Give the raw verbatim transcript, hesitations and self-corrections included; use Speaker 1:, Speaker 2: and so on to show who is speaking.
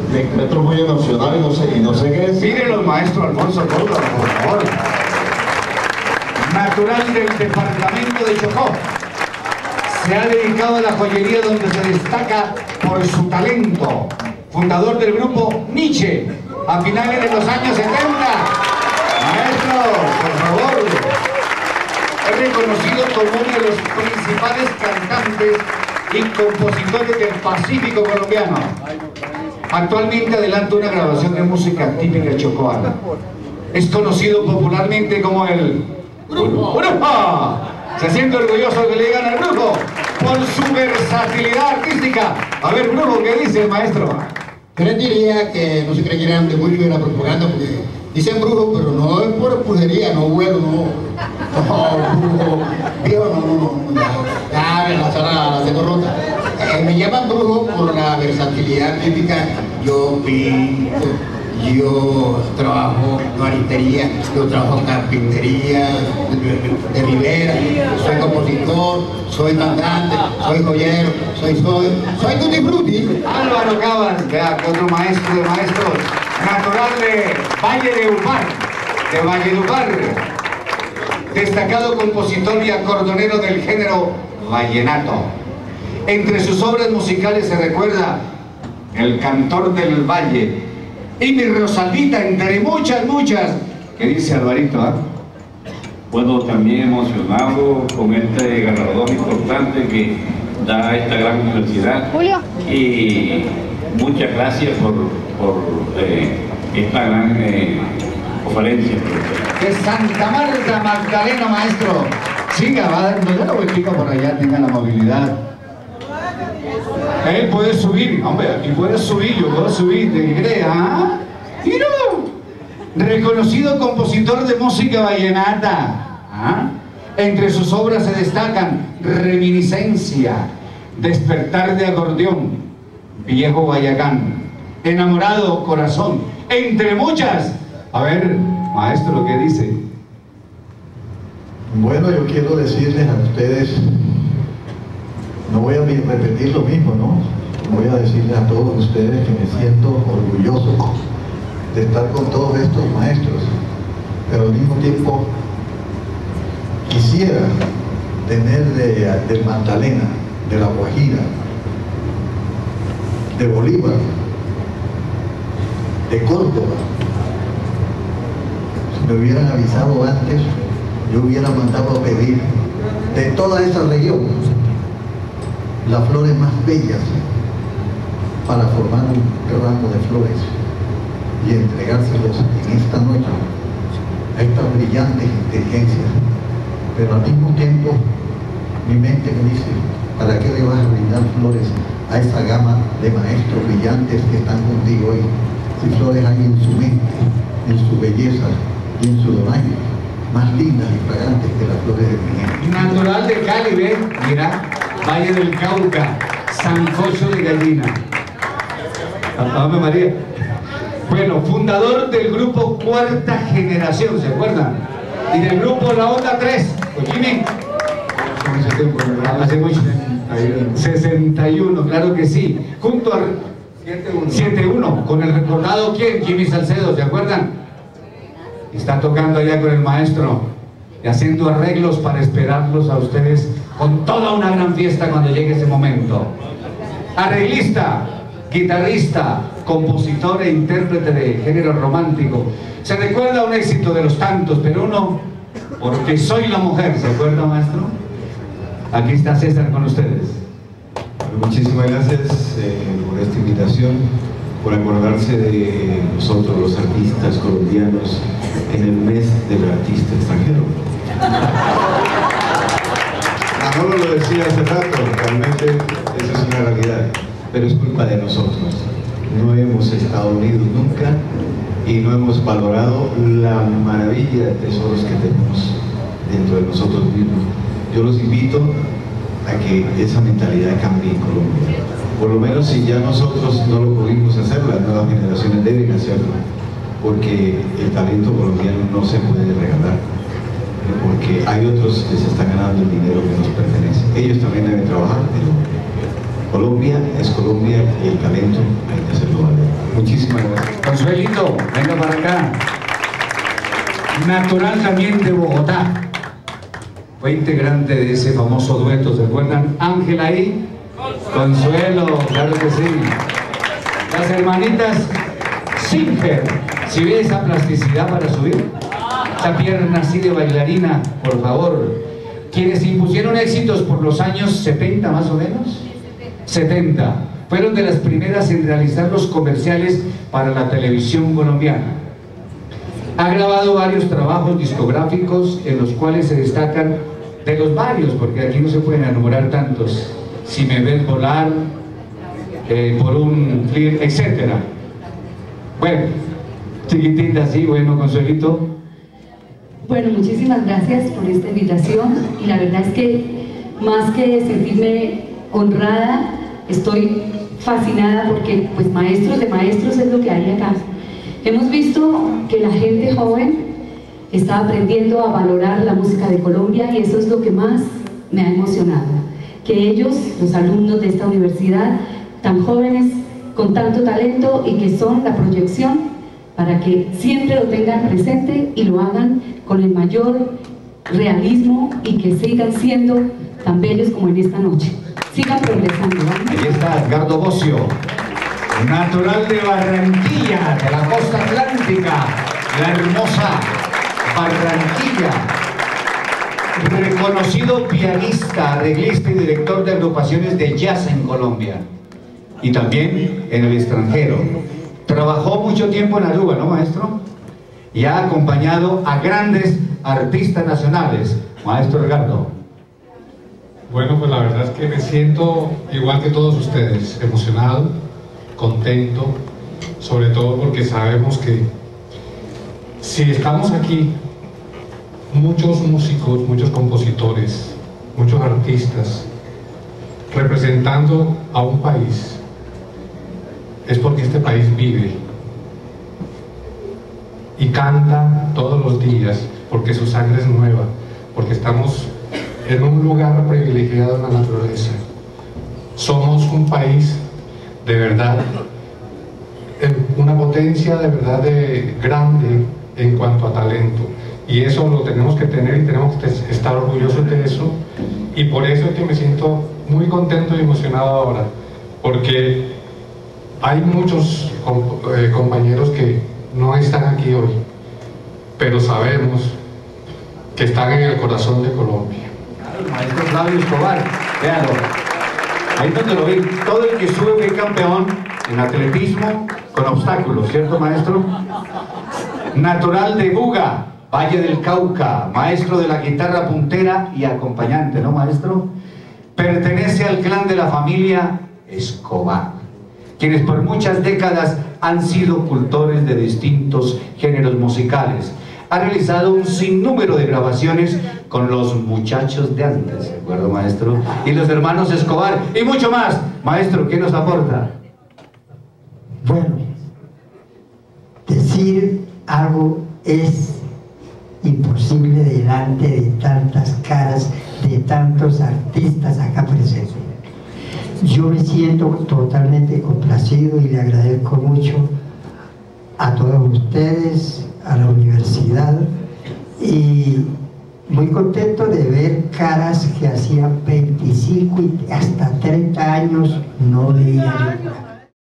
Speaker 1: me encuentro muy emocionado y no sé, y no sé qué es.
Speaker 2: Miren los maestros Alfonso Córdoba, por favor. Natural del departamento de Chocó. Se ha dedicado a la joyería donde se destaca por su talento. Fundador del grupo Nietzsche a finales de los años setenta. Maestro, por favor. Es reconocido como uno de los principales cantantes y compositores del Pacífico colombiano. Actualmente adelanta una grabación de música típica chocoana. Es conocido popularmente como el Brujo. ¡Brujo! Se siente orgulloso que le digan al Brujo por su versatilidad artística. A ver, Brujo, ¿qué dice el maestro?
Speaker 3: Yo les diría que no se creyeran de mucho de la propaganda, porque dicen brujo, pero no es por pujería, no vuelo, no. No, brujo, viejo, no, no, no, ya, ya la sala la tengo rota. Eh, me llaman brujo por la versatilidad típica. Yo pinto, yo trabajo maristería, yo trabajo carpintería, de ribera, soy compositor, soy cantante, soy joyero, soy, soy, soy tutti frutti.
Speaker 2: Álvaro Cabas, vea, que otro maestro de maestros, natural de Valle de Upar, de Valle de Upar, destacado compositor y acordeonero del género vallenato. Entre sus obras musicales se recuerda El Cantor del Valle y Mi Rosalita, entre muchas, muchas. ¿Qué dice Alvarito? ¿eh?
Speaker 4: Bueno, también emocionado con este galardón importante que da esta gran universidad. Julio. Y muchas gracias por, por eh, esta gran eh, conferencia.
Speaker 2: De Santa Marta, Magdalena, maestro. Siga, va a darnos una vueltica por allá, tenga la movilidad. Él puede subir, hombre, aquí puede subir, yo puedo subir, te diré, ¿ah? ¡Mira! Reconocido compositor de música vallenata. ¿Ah? Entre sus obras se destacan Reminiscencia, Despertar de acordeón, Viejo Guayacán, Enamorado Corazón, entre muchas. A ver, maestro, ¿qué dice?
Speaker 5: Bueno, yo quiero decirles a ustedes, no voy a repetir lo mismo, ¿no? Voy a decirles a todos ustedes que me siento orgulloso de estar con todos estos maestros, pero al mismo tiempo quisiera tener de, de Magdalena, de La Guajira, de Bolívar, de Córdoba. Si me hubieran avisado antes, yo hubiera mandado a pedir de toda esa región las flores más bellas para formar un ramo de flores y entregárselos en esta noche a estas brillantes inteligencias. Pero al mismo tiempo mi mente me dice, ¿para qué le vas a brindar flores a esa gama de maestros brillantes que están contigo hoy? Si flores hay en su mente, en su belleza y en su donaire, más lindas y fragantes que las flores de mi gente.
Speaker 2: Natural de Cali, ¿ven? Mira, Valle del Cauca, sancocho de gallina. Ave María. Bueno, fundador del grupo Cuarta Generación, ¿se acuerdan? Y del grupo La Onda tres, con Jimmy. Hace mucho. sesenta y uno, claro que sí. Junto a siete uno, con el recordado, ¿quién? Jimmy Salcedo, ¿se acuerdan? Está tocando allá con el maestro y haciendo arreglos para esperarlos a ustedes con toda una gran fiesta cuando llegue ese momento. Arreglista, guitarrista, compositor e intérprete de género romántico. Se recuerda un éxito de los tantos, pero uno, Porque soy la mujer, ¿se acuerda, maestro? Aquí está César con ustedes.
Speaker 6: Bueno, muchísimas gracias eh, por esta invitación, por acordarse de nosotros los artistas colombianos en el mes del artista extranjero. Manolo lo decía hace rato, realmente esa es una realidad, pero es culpa de nosotros. No hemos estado unidos nunca y no hemos valorado la maravilla de tesoros que tenemos dentro de nosotros mismos. Yo los invito a que esa mentalidad cambie en Colombia. Por lo menos si ya nosotros no lo pudimos hacer, las nuevas generaciones deben hacerlo, porque el talento colombiano no se puede regalar, porque hay otros que se están ganando el dinero que nos pertenece. Ellos también deben trabajar, pero Colombia es Colombia y el talento hay que hacerlo valer.
Speaker 2: Muchísimas gracias. Consuelito, venga para acá. Natural también de Bogotá. Fue integrante de ese famoso dueto, ¿se acuerdan? Ángela y Consuelo, claro que sí. Las hermanitas Singer, si ve esa plasticidad para subir, esa pierna así de bailarina, por favor. Quienes impusieron éxitos por los años setenta más o menos, setenta, fueron de las primeras en realizar los comerciales para la televisión colombiana. Ha grabado varios trabajos discográficos en los cuales se destacan de los varios, porque aquí no se pueden enumerar tantos. Si me ves volar, eh, por un flir, etcétera. Bueno, chiquitita, sí, bueno, Consuelito.
Speaker 7: Bueno, muchísimas gracias por esta invitación y la verdad es que más que sentirme honrada, estoy fascinada porque pues maestros de maestros es lo que hay acá. Hemos visto que la gente joven está aprendiendo a valorar la música de Colombia y eso es lo que más me ha emocionado. Que ellos, los alumnos de esta universidad, tan jóvenes, con tanto talento y que son la proyección para que siempre lo tengan presente y lo hagan con el mayor realismo y que sigan siendo tan bellos como en esta noche. Sigan progresando, ¿no?
Speaker 2: Ahí está Edgardo Bocio, natural de Barranquilla, de la costa atlántica, la hermosa Barranquilla. Reconocido pianista, arreglista y director de agrupaciones de jazz en Colombia y también en el extranjero. Trabajó mucho tiempo en Aruba, ¿no, maestro? Y ha acompañado a grandes artistas nacionales. Maestro Edgardo.
Speaker 8: Bueno, pues la verdad es que me siento igual que todos ustedes, emocionado, contento, sobre todo porque sabemos que si estamos aquí, muchos músicos, muchos compositores, muchos artistas, representando a un país, es porque este país vive y canta todos los días, porque su sangre es nueva, porque estamos en un lugar privilegiado en la naturaleza. Somos un país de verdad, una potencia de verdad de grande en cuanto a talento, y eso lo tenemos que tener y tenemos que estar orgullosos de eso, y por eso es que me siento muy contento y emocionado ahora, porque hay muchos eh, compañeros que no están aquí hoy, pero sabemos que están en el corazón de Colombia.
Speaker 2: El maestro Flavio Escobar, véanlo, ahí donde lo ven, todo el que sube fue campeón en atletismo con obstáculos, ¿cierto, maestro? Natural de Buga, Valle del Cauca, maestro de la guitarra puntera y acompañante, ¿no, maestro? Pertenece al clan de la familia Escobar, quienes por muchas décadas han sido cultores de distintos géneros musicales. Ha realizado un sinnúmero de grabaciones con los muchachos de antes, ¿de acuerdo, maestro? Y los hermanos Escobar, y mucho más. Maestro, ¿qué nos aporta?
Speaker 9: Bueno, decir algo es imposible delante de tantas caras, de tantos artistas acá presentes. Yo me siento totalmente complacido y le agradezco mucho a todos ustedes, a la universidad, y muy contento de ver caras que hacían veinticinco y hasta treinta años no veía yo.